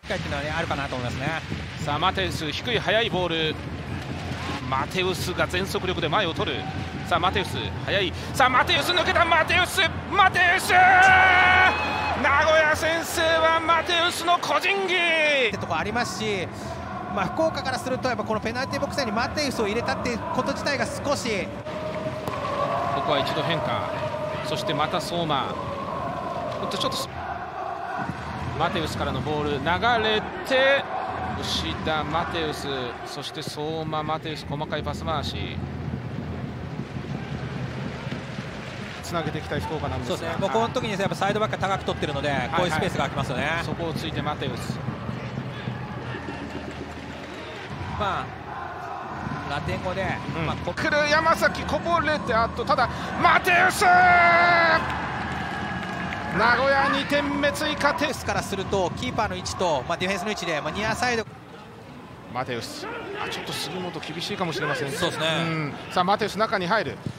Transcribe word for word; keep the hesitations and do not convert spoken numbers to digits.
機会っていうのは、ね、あるかなと思いますね。 さあマテウス、低い速いボール、マテウスが全速力で前を取る。さあマテウス速い、さあマテウス抜けた、マテウスマテウス名古屋先制はマテウスの個人技ってとこありますし、まあ、福岡からするとやっぱこのペナルティーボックスにマテウスを入れたっていうこと自体が少し、 ここは一度変化、そしてまた相馬、ちょっとマテウスからのボール流れて吉田、マテウス、そして相馬、マテウス、細かいパス回しつなげていきたい福岡なんですが、 そうですね、もうこの時にやっぱサイドバックが高く取ってるので、こういうスペースが空きますよね。はいはい、 そこをついてマテウス、 まあラテン語で、 うん、 まあ、こ来る山崎、こぼれて、あとただマテウス名古屋にてんめ追加点からするとキーパーの位置と、まあ、ディフェンスの位置で、まあ、ニアサイドマテウス、あちょっと杉本厳しいかもしれません。 そうですね、 うん、さあマテウス中に入る、